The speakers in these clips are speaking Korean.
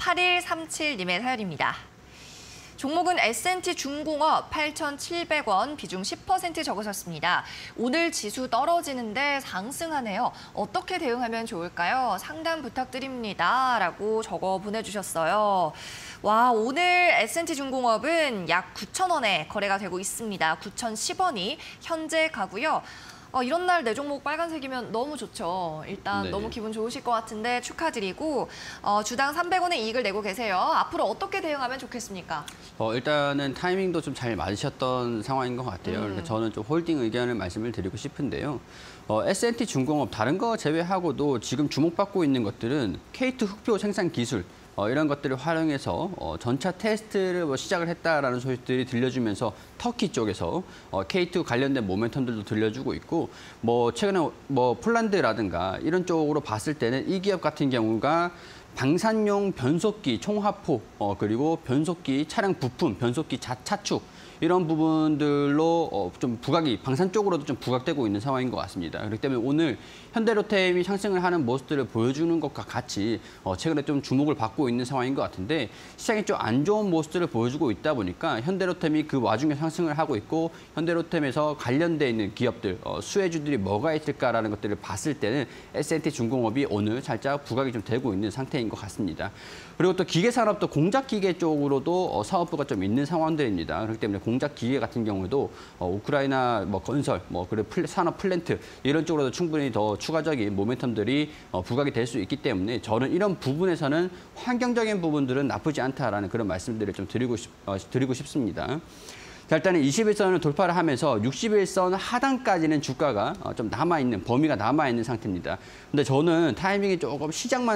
8137님의 사연입니다. 종목은 S&T 중공업 8,700원, 비중 10% 적으셨습니다. 오늘 지수 떨어지는데 상승하네요. 어떻게 대응하면 좋을까요? 상담 부탁드립니다. 라고 적어 보내주셨어요. 와, 오늘 S&T 중공업은 약 9,000원에 거래가 되고 있습니다. 9,010원이 현재 가고요. 이런 날 내 종목 빨간색이면 너무 좋죠. 일단 네. 너무 기분 좋으실 것 같은데 축하드리고 주당 300원의 이익을 내고 계세요. 앞으로 어떻게 대응하면 좋겠습니까? 일단은 타이밍도 좀 잘 맞으셨던 상황인 것 같아요. 그러니까 저는 좀 홀딩 의견을 말씀을 드리고 싶은데요. S&T 중공업 다른 거 제외하고도 지금 주목받고 있는 것들은 K2 흑표 생산 기술 이런 것들을 활용해서 전차 테스트를 시작을 했다라는 소식들이 들려주면서 터키 쪽에서 K2 관련된 모멘텀들도 들려주고 있고 최근에 폴란드라든가 이런 쪽으로 봤을 때는 이 기업 같은 경우가 방산용 변속기 총화포 그리고 변속기 차량 부품, 변속기 차축 이런 부분들로 좀 부각이 방산 쪽으로도 좀 부각되고 있는 상황인 것 같습니다. 그렇기 때문에 오늘 현대로템이 상승을 하는 모습들을 보여주는 것과 같이 최근에 좀 주목을 받고 있는 상황인 것 같은데 시장이 좀 안 좋은 모습들을 보여주고 있다 보니까 현대로템이 그 와중에 상승을 하고 있고 현대로템에서 관련돼 있는 기업들, 수혜주들이 뭐가 있을까라는 것들을 봤을 때는 S&T 중공업이 오늘 살짝 부각이 좀 되고 있는 상태인 것 같습니다. 그리고 또 기계산업도 공작기계 쪽으로도 사업부가 좀 있는 상황들입니다. 그렇기 때문에 공작기계 같은 경우도 우크라이나 건설, 그리고 산업 플랜트 이런 쪽으로도 충분히 더 추가적인 모멘텀들이 부각이 될 수 있기 때문에 저는 이런 부분에서는 환경적인 부분들은 나쁘지 않다라는 그런 말씀들을 좀 드리고 싶습니다. 자, 일단은 21선을 돌파를 하면서 61선 하단까지는 주가가 좀 남아있는, 범위가 남아있는 상태입니다. 근데 저는 타이밍이 조금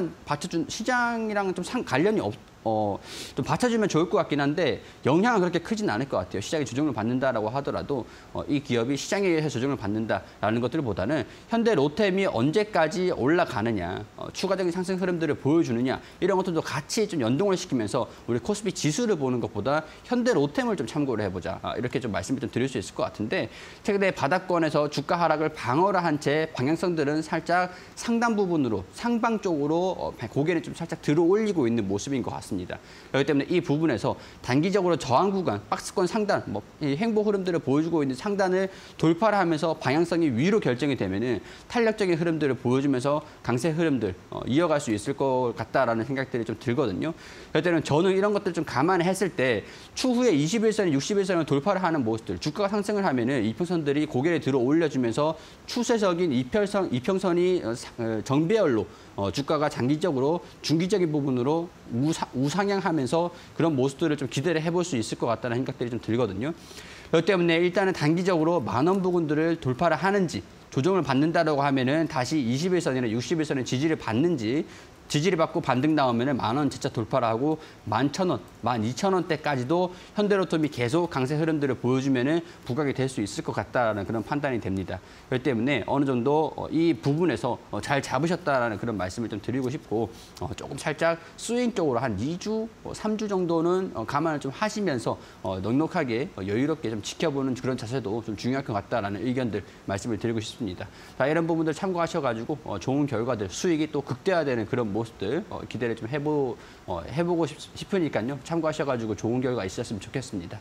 시장이랑 좀 관련이 좀 받쳐주면 좋을 것 같긴 한데 영향은 그렇게 크진 않을 것 같아요. 시장이 조정을 받는다라고 하더라도 이 기업이 시장에 의해서 조정을 받는다라는 것들보다는 현대 로템이 언제까지 올라가느냐, 추가적인 상승 흐름들을 보여주느냐 이런 것들도 같이 좀 연동을 시키면서 우리 코스피 지수를 보는 것보다 현대 로템을 좀 참고를 해보자. 이렇게 좀 말씀을 좀 드릴 수 있을 것 같은데 최근에 바닥권에서 주가 하락을 방어를 한 채 방향성들은 살짝 상단 부분으로 상방 쪽으로 고개를 좀 살짝 들어 올리고 있는 모습인 것 같습니다. 그렇기 때문에 이 부분에서 단기적으로 저항 구간, 박스권 상단, 이 행보 흐름들을 보여주고 있는 상단을 돌파를 하면서 방향성이 위로 결정이 되면은 탄력적인 흐름들을 보여주면서 강세 흐름들 이어갈 수 있을 것 같다라는 생각들이 좀 들거든요. 그렇기 때문에 저는 이런 것들 좀 감안했을 때 추후에 21선, 61선을 돌파를 하는 모습들, 주가가 상승을 하면은 이평선들이 고개를 들어 올려주면서 추세적인 이평선이 정배열로 주가가 장기적으로 중기적인 부분으로 우상향하면서 그런 모습들을 좀 기대를 해볼 수 있을 것 같다는 생각들이 좀 들거든요. 그렇기 때문에 일단은 단기적으로 만원 부근들을 돌파를 하는지 조정을 받는다라고 하면은 다시 21선이나 61선의 지지를 받는지 지지를 받고 반등 나오면 만원 재차 돌파를 하고 11,000원, 12,000원대까지도 현대로템이 계속 강세 흐름들을 보여주면 부각이 될 수 있을 것 같다라는 그런 판단이 됩니다. 그렇기 때문에 어느 정도 이 부분에서 잘 잡으셨다라는 그런 말씀을 좀 드리고 싶고 조금 살짝 스윙 쪽으로 한 2주, 3주 정도는 감안을 좀 하시면서 넉넉하게 여유롭게 좀 지켜보는 그런 자세도 좀 중요할 것 같다라는 의견들 말씀을 드리고 싶습니다. 자, 이런 부분들 참고하셔가지고 좋은 결과들, 수익이 또 극대화되는 그런 모습들 기대를 좀 해보고 싶으니까요. 참고하셔가지고 좋은 결과 있었으면 좋겠습니다.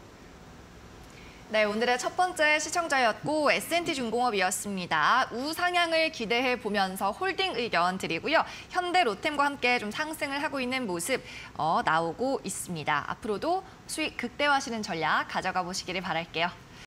네, 오늘의 첫 번째 시청자였고 S&T 중공업이었습니다. 우상향을 기대해 보면서 홀딩 의견 드리고요. 현대 로템과 함께 좀 상승을 하고 있는 모습 나오고 있습니다. 앞으로도 수익 극대화하시는 전략 가져가 보시기를 바랄게요.